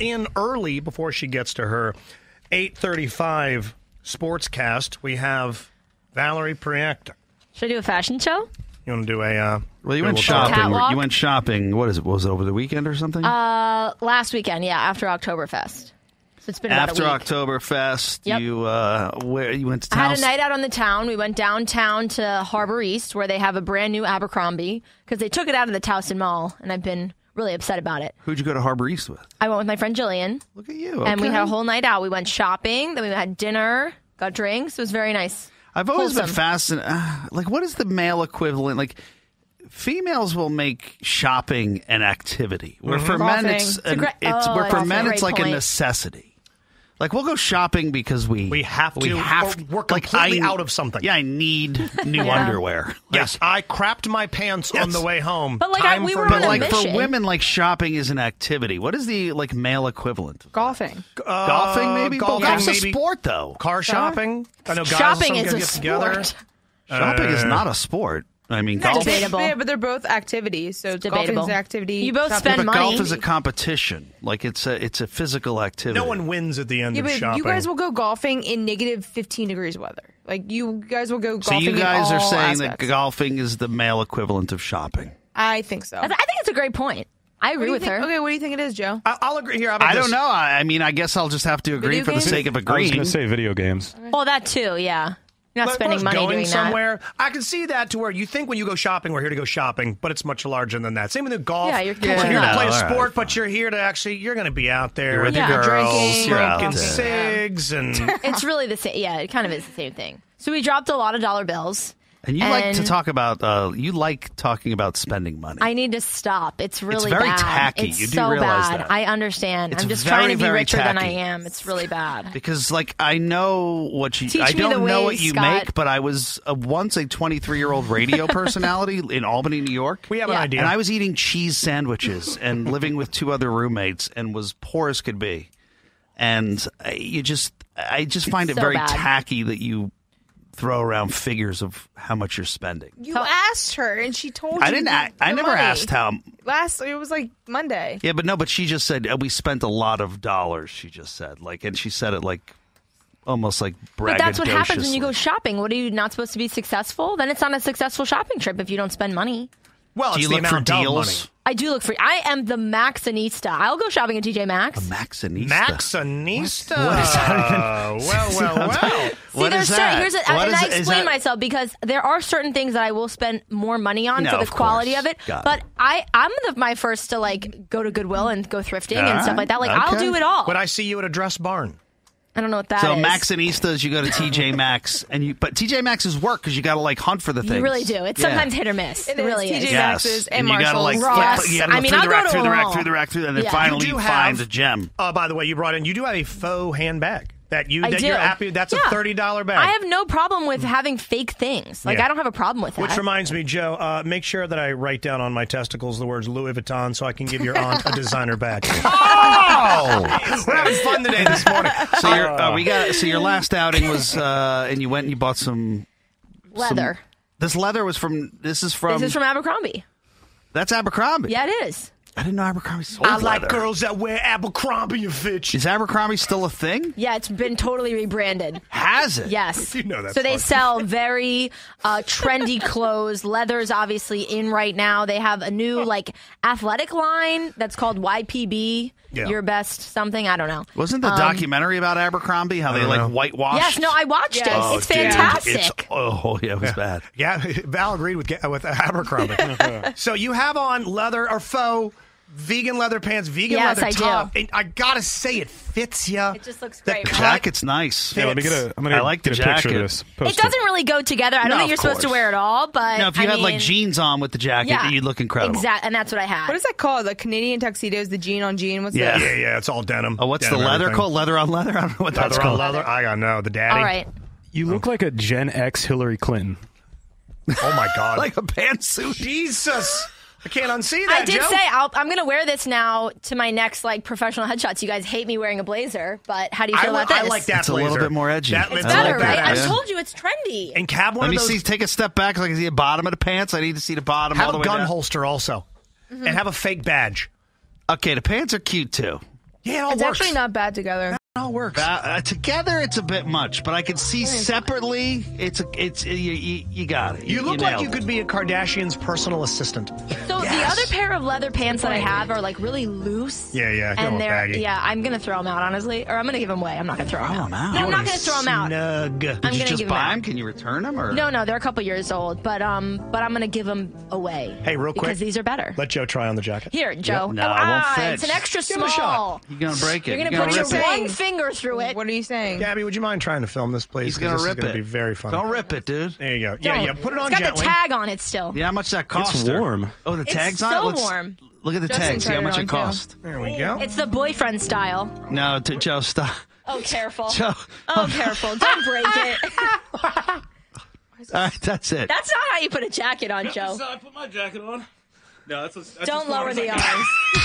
in early before she gets to her 8:35 sportscast. We have Valerie Priacta. Should I do a fashion show? You want to do a... Well, you went shopping. Catwalk? You went shopping. What is it? Was it over the weekend or something? Last weekend, yeah, after Oktoberfest. So it's been about After a week. Oktoberfest, Yep. you went to town? I had a night out on the town. We went downtown to Harbor East, where they have a brand new Abercrombie, because they took it out of the Towson Mall, and I've been really upset about it. Who'd you go to Harbor East with? I went with my friend Jillian. Look at you. And we okay. had a whole night out. We went shopping, then we had dinner, got drinks. It was very nice. I've always been Wholesome. fascinated. What is the male equivalent? Like, females will make shopping an activity. Where for men, Golfing. it's It's a great- oh, where for that's a men, great it's like a point. necessity. Like, we'll go shopping because we have to, or we're like, completely out of something. Yeah, I need new Yeah. underwear. Like, Yes, I crapped my pants on the way home. But, like, Time we for were me. on But a like for mission. women, like shopping is an activity. What is the like male equivalent? Golfing. Golfing, maybe. golfing, But golf's a maybe. sport, though. Car shopping. I know guys Shopping will is a get together. sport. Shopping is not a sport. I mean, golf. Debatable. Yeah, but they're both activities. So Debatable. golfing's an activity. You both shopping- spend But money. golf is a competition. Like it's a physical activity. No one wins at the end Yeah, of but shopping. you guys will go golfing in negative 15 degrees weather. Like, you guys will go So golfing you guys in are all saying that aspects. golfing is the male equivalent of shopping. I think so. I think it's a great point. I What agree do you with think- her. Okay, what do you think it is, Joe? I'll agree here. How about I this? don't know. I mean, I guess I'll just have to agree Video for the games? sake of I was agreeing. going to say video games. Well, that too, yeah. You're not But spending first, money going doing somewhere. I can see that to where you think when you go shopping, we're here to go shopping, but it's much larger than that. Same with the golf. Yeah, you're We're catching here to up. play a All right, sport, but fine. you're here to actually, you're going to be out there You're with Yeah. the girls. Drinking, You're out smoking there. cigs and that. It's really the same. Yeah, it kind of is the same thing. So we dropped a lot of dollar bills. And you like to And- talk about. You like talking about spending money. I need to stop. It's really very bad. tacky. It's You do so realize bad. that. I understand. It's I'm just very, trying to be very richer than I tacky. am. It's really bad. Because, like, I know what you. Teach I me the don't know what ways, you Scott. make, but I was once a 23-year-old radio personality in Albany, New York. we have an Yeah. idea. And I was eating cheese sandwiches and living with two other roommates and was poor as could be. And I just find it So very bad. tacky that you throw around figures of how much you're spending. You asked her, and she told you. I didn't. I the never money. asked how. It was like Monday. Yeah, but she just said we spent a lot of dollars. She just said and she said it like almost like braggadociously. But that's what happens when you go shopping. What are you not supposed to be successful? Then it's not a successful shopping trip if you don't spend money. well, Do it's you the look for amount of deals? money. I do look for. I am the Maxinista. I'll go shopping at TJ Maxx. Maxinista. Maxinista. What is Well. See, What there's is that? Here's What and is I it? Is explain that- myself because there are certain things that I will spend more money on No, for the of quality course. of it. Got But it. I'm my first to like go to Goodwill and go thrifting and All stuff like that. Like right. I'll Okay. do it all. Would I see you at a dress barn? I don't know what that So is. Maxinistas, you go to TJ Maxx, but TJ Maxx is work because you got to like hunt for the things. You really do. It's Yeah. sometimes hit or miss. It is. really TJ is. Maxx. Maxx's and you gotta like Marshalls. Ross. you gotta go I mean, through I'll the go rack, to through the them rack, all. through the rack, through, and then Yeah. finally You do find have- a gem. By the way, you brought in. You do have a faux handbag that I do. you're happy. That's Yeah. a $30 bag. I have no problem with having fake things. Like Yeah. I don't have a problem with that. Which reminds me, Joe, make sure that I write down on my testicles the words Louis Vuitton so I can give your aunt a designer bag. Oh! We're having fun today this morning. So your last outing was, and you went and you bought some leather. This leather was from. This is from Abercrombie. That's Abercrombie. Yeah, it is. I didn't know Abercrombie sold I leather. like girls that wear Abercrombie and Fitch. Is Abercrombie still a thing? Yeah, it's been totally rebranded. Has it? Yes. You know that's so they fun. sell very trendy clothes. Leather's obviously in right now. They have a new like athletic line that's called YPB. Yeah. Your best something. I don't know. Wasn't the documentary about Abercrombie how they don't like know. whitewashed? Yes, no, I watched Yes. it. Oh, It's dude, fantastic. it was bad. Yeah, Val agreed with Abercrombie. So you have on leather or faux vegan leather pants, vegan Yes, leather I do. top. And I gotta say, it fits you. It just looks great. The right? jacket's nice. Yeah, let me Fits. I'm gonna I like get the a picture jacket. of this. Post It doesn't really go together. I don't No, think you're of supposed to course. wear it all, but Now, if you I had like mean, jeans on with the jacket, yeah, you'd look incredible. Exactly, and that's what I had. What is that called? The Canadian tuxedos, the jean on jean? What's Yeah. that? Yeah, it's all denim. Oh, what's Denim the leather everything. called? Leather on leather? I don't know what that's Leather on called. leather. I don't know. The daddy. All right. You look like a Gen X Hillary Clinton. Oh my God. Like a pantsuit. Jesus. I can't unsee that. I did Joe. say I'm going to wear this now to my next like professional headshots. You guys hate me wearing a blazer, but how do you feel about this? I like that It's a blazer. little bit more edgy. That, It's I better, like right? that, I yeah. told you it's trendy. and have one Let me of those. see. Take a step back so I can see the bottom of the pants. I need to see the bottom all Have the a way gun down. holster also, and have a fake badge. Okay, the pants are cute too. Yeah, it all It's works. actually not bad together. It all works. Together, it's a bit much, but I could see separately, you got it. You look like nailed you it. could be a Kardashian's personal assistant. So the other pair of leather pants that I have are like really loose. Yeah, get them And all they're baggy. I'm gonna throw them out honestly, or I'm gonna give them away. I'm not gonna throw them out. out. No, I'm not gonna throw them out. Snug. I'm Did gonna you just give buy them them? out. Can you return them? Or No, they're a couple years old, but I'm gonna give them away. Hey, real quick. because these are better. Let Joe try on the jacket. Here, Joe. No, it won't fit. It's an extra Give it a shot. small. You're gonna break it. You're gonna You're put your rip it. one finger through it. What are you saying? Gabby, would you mind trying to film this, please? He's 'Cause gonna this rip is gonna it. be very funny. Don't rip it, dude. There you go. Don't. Yeah. Put it on It's got gently. the tag on it still. Yeah, how much that cost? It's her? warm. Oh, the tag's It's on it. so Let's warm. look at the Justin tag. See how tried much it it on, cost. There we go. It's the boyfriend style. No, Joe, stop. Oh, careful. Joe. Oh, careful. Don't break it. All right, that's it. That's not how you put a jacket on, Joe. I put my jacket on. No, that's Don't lower the arms.